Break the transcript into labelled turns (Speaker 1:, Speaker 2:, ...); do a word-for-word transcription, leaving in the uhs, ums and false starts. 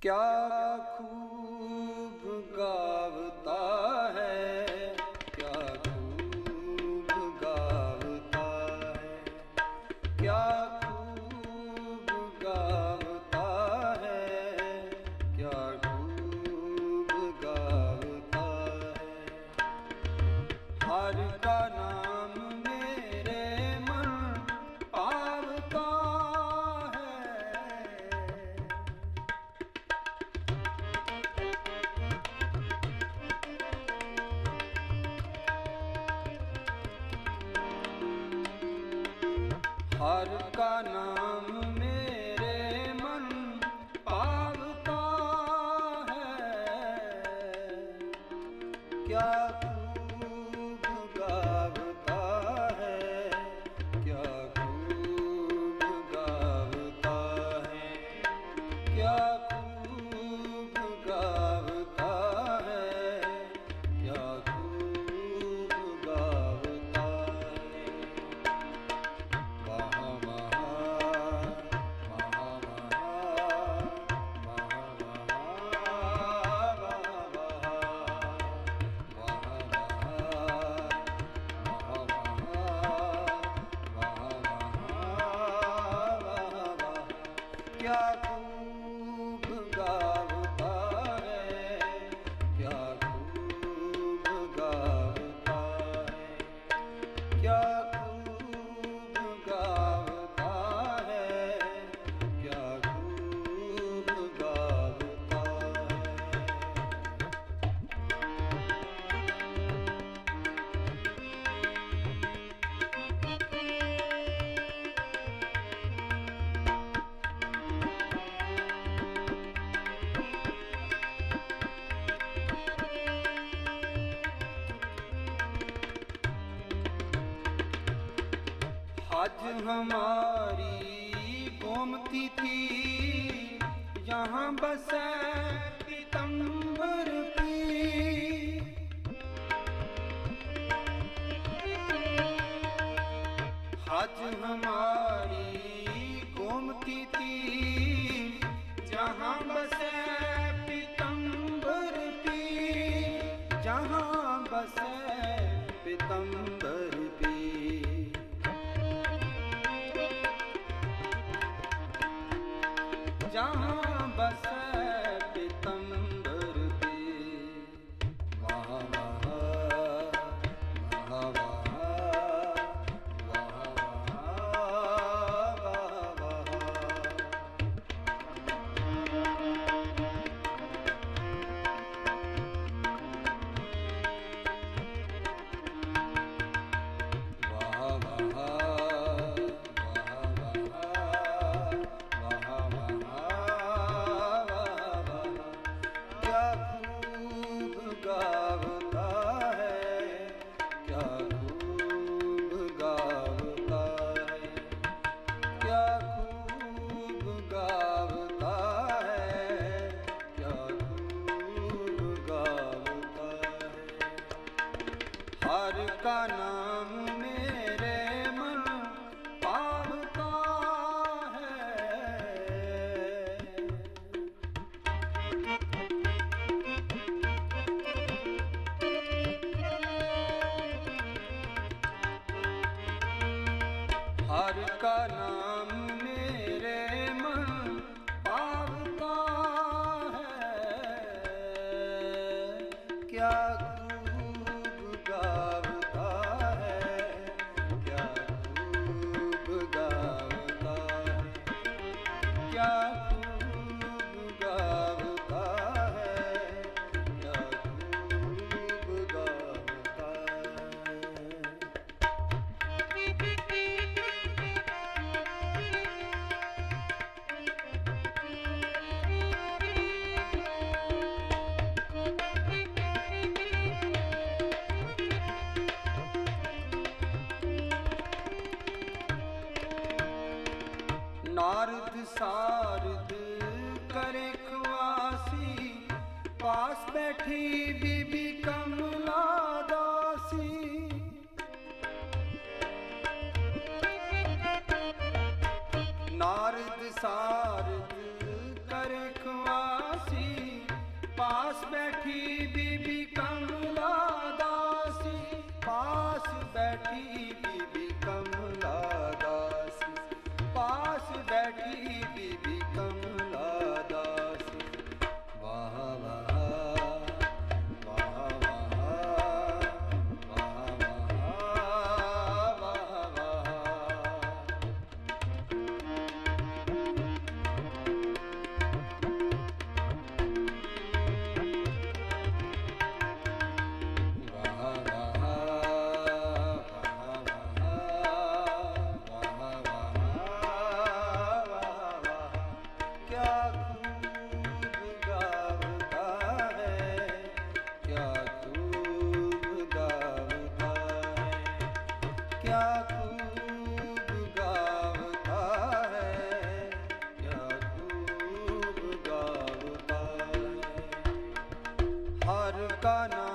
Speaker 1: क्या खूब गावता है, क्या खूब गावता है, क्या खूब गावता है, क्या खूब गावता है। हर का नाम मेरे मन पावता हर का नाम मेरे मन पावता है। क्या खूब गावता है, क्या खूब गावता है, क्या खूब गावता है, क्या खूब गावता है। क्या खूब गावता है, क्या खूब गावता है, क्या खूब गावता है, क्या खूब गावता है। आज हमारी गोमती थी, यहाँ बसे पीतम्बर की। आज हमारी गोमती थी, जहाँ बसे पीतम्बर की, जहाँ बसे पीतम्बर की। जहाँ बसे पीतम्बर की, वहाँ वहाँ वहाँ वहाँ वहाँ वहाँ गावता है, क्या खूब गावता है, क्या खूब गावता है, क्या खूब गावता है। हर का नाम मेरे मन पावता है। हर का नाम मेरे मन पावता है। क्या खूब गावता है, क्या खूब गावता है, क्या खूब गावता है, क्या खूब गावता है। नारद सारद करे ख्वासी, पास बैठी बीबी कमला दासी। नारद सारद करे ख्वासी, पास बैठी बीबी कमला दासी, पास बैठी बीबी कमला दासी, पास बैठी बीबी कमला दासी। वाह वाह वाह वाह वाह वाह वाह वाह। हर का नाम